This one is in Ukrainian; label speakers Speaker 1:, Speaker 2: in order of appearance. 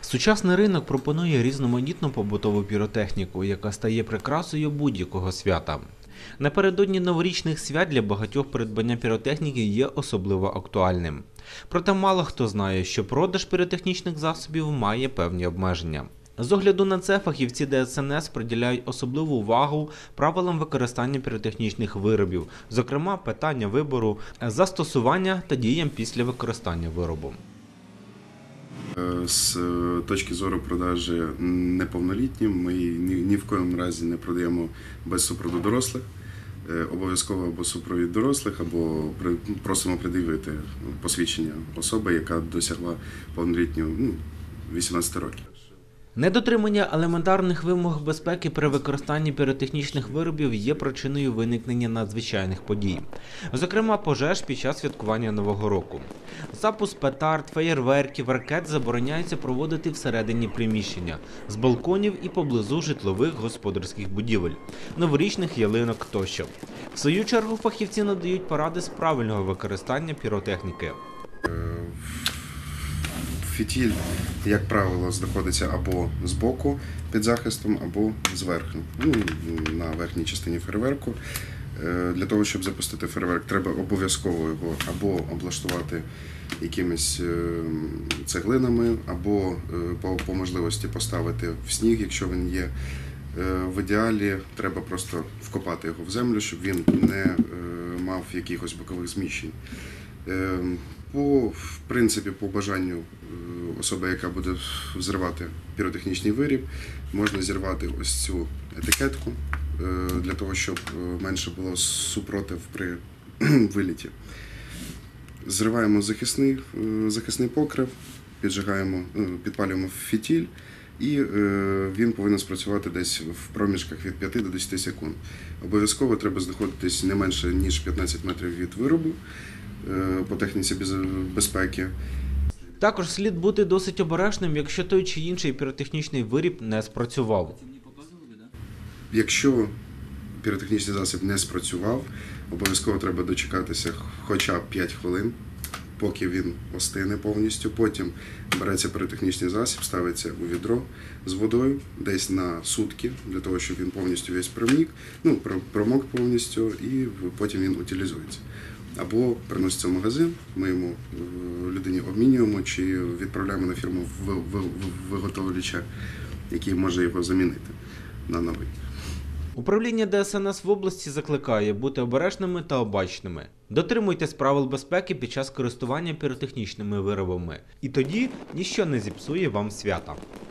Speaker 1: Сучасний ринок пропонує різноманітну побутову піротехніку, яка стає прикрасою будь-якого свята. Напередодні новорічних свят для багатьох придбання піротехніки є особливо актуальним. Проте мало хто знає, що продаж піротехнічних засобів має певні обмеження. З огляду на це фахівці ДСНС приділяють особливу увагу правилам використання піротехнічних виробів, зокрема питання вибору, застосування та діям після використання виробу.
Speaker 2: З точки зору продажі неповнолітнім ми ні в коєму разі не продаємо без супроводу дорослих. Обов'язково або супровід дорослих, або просимо пред'явити посвідчення особи, яка досягла повнолітнього 18 років.
Speaker 1: Недотримання елементарних вимог безпеки при використанні піротехнічних виробів є причиною виникнення надзвичайних подій, зокрема пожеж під час святкування Нового року. Запуск петард, феєрверків, ракет забороняється проводити всередині приміщення, з балконів і поблизу житлових господарських будівель, новорічних ялинок тощо. В свою чергу фахівці надають поради з правильного використання піротехніки.
Speaker 2: Фітіль, як правило, знаходиться або збоку під захистом, або зверху, на верхній частині фейерверку. Для того, щоб запустити фейерверк, треба обов'язково його або облаштувати якимись цеглинами, або по можливості поставити в сніг, якщо він є. В ідеалі треба просто вкопати його в землю, щоб він не мав якихось бокових зміщень. В принципі, по бажанню особи, яка буде взривати піротехнічний виріб, можна зірвати ось цю етикетку, для того, щоб менше було супротив при виліті. Зриваємо захисний покрив, підпалюємо фітіль, і він повинен спрацювати десь в проміжках від 5 до 10 секунд. Обов'язково треба знаходитись не менше, ніж 15 метрів від виробу по техніці безпеки.
Speaker 1: Також слід бути досить обережним, якщо той чи інший піротехнічний виріб не спрацював.
Speaker 2: Якщо піротехнічний засіб не спрацював, обов'язково треба дочекатися хоча б 5 хвилин, поки він остине повністю. Потім береться піротехнічний засіб, ставиться у відро з водою десь на сутки, для того, щоб він повністю весь промок повністю, і потім він утилізується. Або приноситься в магазин, ми йому людині обмінюємо чи відправляємо на фірму виготовляча, який може його замінити на новий.
Speaker 1: Управління ДСНС в області закликає бути обережними та обачними. Дотримуйтесь правил безпеки під час користування піротехнічними виробами. І тоді ніщо не зіпсує вам свята.